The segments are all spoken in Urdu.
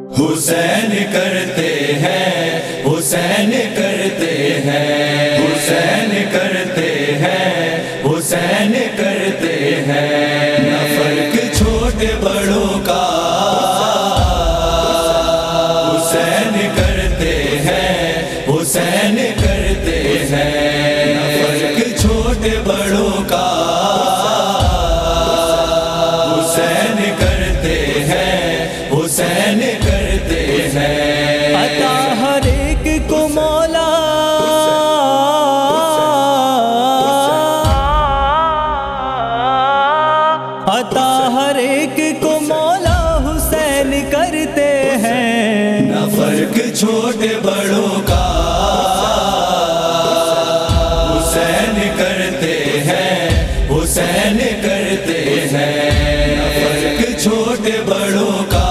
حسین کرتے ہیں، حسین کرتے ہیں، حسین کرتے ہیں، حسین کرتے ہیں، نہ فرق چھوٹے بڑوں کا حسین کرتے ہیں، حسین کرتے ہیں، نہ فرق چھوٹے بڑوں کا حسین کرتے ہیں، حسین کرتے ہیں، عطا ہر ایک کو مولا عطا ہر ایک کو مولا حسین کرتے ہیں، نہ فرق چھوٹے بڑوں کا حسین کرتے ہیں، حسین کرتے ہیں، نہ فرق چھوٹے بڑوں کا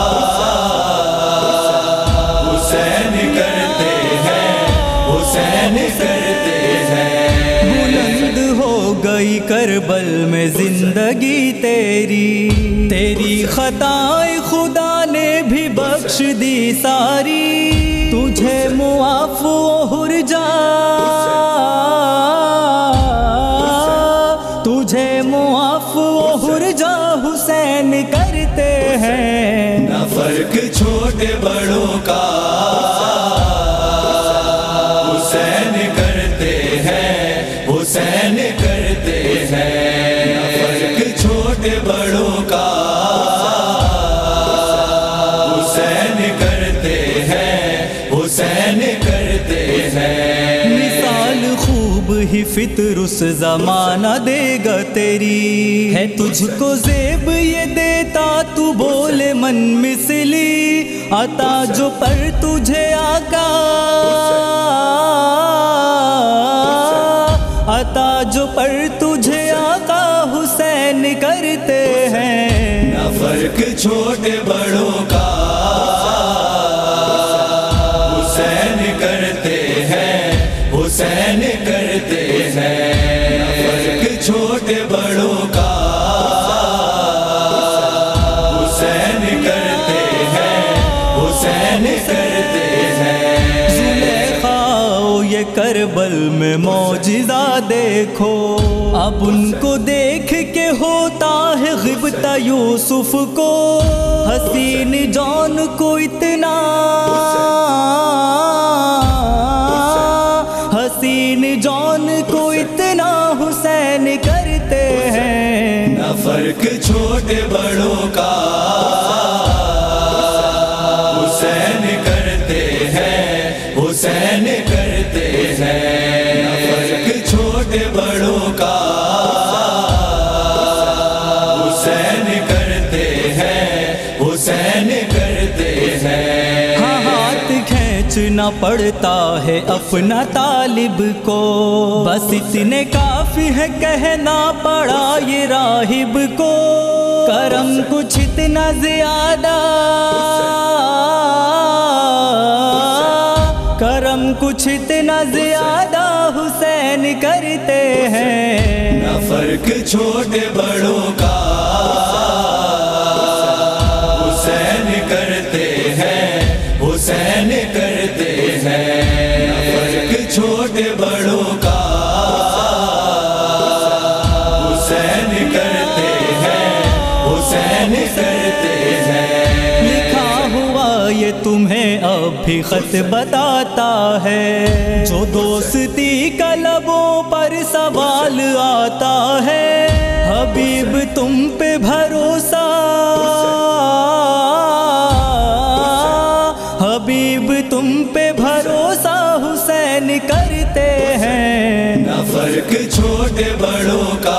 حسین کرتے ہیں، حسین کرتے ہیں، بلند ہو گئی کربل میں زندگی تیری، تیری خطائیں خدا نے بھی بخش دی ساری، تجھے معاف و ہرجا تجھے معاف و ہرجا حسین کرتے ہیں، نہ فرق چھوٹے بڑوں کا حسین کرتے ہیں، حسین کرتے ہیں، نہ فرق چھوٹے بڑوں کا حسین کرتے ہیں، حسین کرتے ہیں، مثال خوب ہی فطر اس زمانہ دے گا تیری، ہے تجھ کو زیب یہ دیتا تو بولے من مثلی، عطا جو پر تجھے آقا عطا جو پر تجھے آقا حسین کرتے ہیں، نہ فرق چھوٹے بڑوں کا حسین کرتے ہیں، حسین کرتے ہیں، نہ فرق چھوٹے بڑوں کا حسین کرتے ہیں، حسین کرتے ہیں، زلیخا یہ کربل میں معجزہ دیکھو، اب ان کو دیکھ کے ہوتا ہے غبطہ یوسف کو، حسین جان کو اتنا حسین جان کو اتنا حسین کرتے ہیں، نہ فرق چھوٹے بڑوں کا حسین کرتے ہیں، حسین کرتے ہیں، نہ فرق چھوٹے بڑوں کا حسین کرتے ہیں، حسین کرتے ہیں، ہاں ہاتھ کھینچنا پڑتا ہے اپنا طالب کو، بس اتنے کافی ہے کہنا پڑا یہ راہب کو، کرم کچھ اتنا زیادہ کرم کچھ اتنا زیادہ حسین کرتے ہیں، نہ فرق چھوٹے بڑوں کا حسین کرتے ہیں، حسین کرتے ہیں، نہ فرق چھوٹے بڑوں کا حسین کرتے ہیں، حسین کرتے ہیں، لکھا ہوا یہ تمہیں اب بھی خط بتاتا ہے، جو دوستی کا لبوں پر سوال آتا ہے، حبیب تم پہ بھروسہ حبیب تم پہ بھروسہ حسین کرتے ہیں، نہ فرق چھوٹے بڑوں کا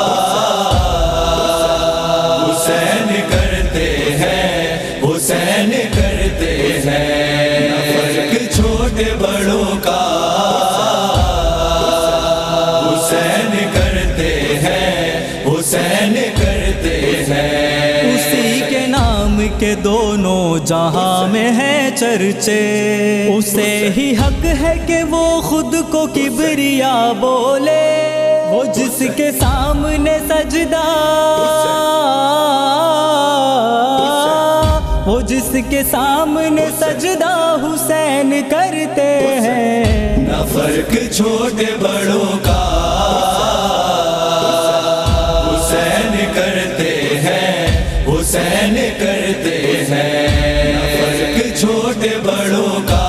حسین کرتے ہیں، حسین کرتے ہیں، نہ فرق چھوٹے بڑوں کا حسین کرتے ہیں، حسین کرتے ہیں، اسی کے نام کے دونوں جہاں میں ہے چرچے، اسے ہی حق ہے کہ وہ خود کو کبریا بولے، وہ جس کے سامنے سجدہ وہ جس کے سامنے سجدہ حسین کرتے ہیں، نہ فرق چھوٹے بڑوں کا حسین کرتے ہیں، حسین کرتے ہیں، نہ فرق چھوٹے بڑوں کا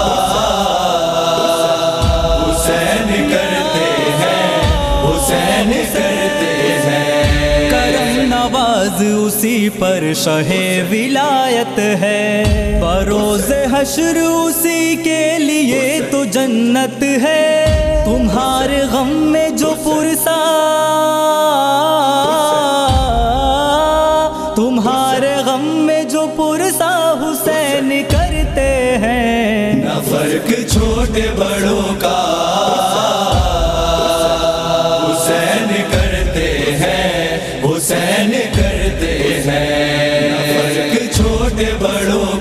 حسین کرتے ہیں، حسین کرتے ہیں۔ کرم نواز اسی پر شہ ولایت ہے، بروز حشر اسی کے لیے تو جنت ہے، تمہارے غم میں جو پرسا، تمہارے غم میں جو پرسا حسین کرتے ہیں، نہ فرق چھوٹے بڑوں کا حسین کرتے ہیں، حسین کرتے ہیں، نہ فرق چھوٹے بڑوں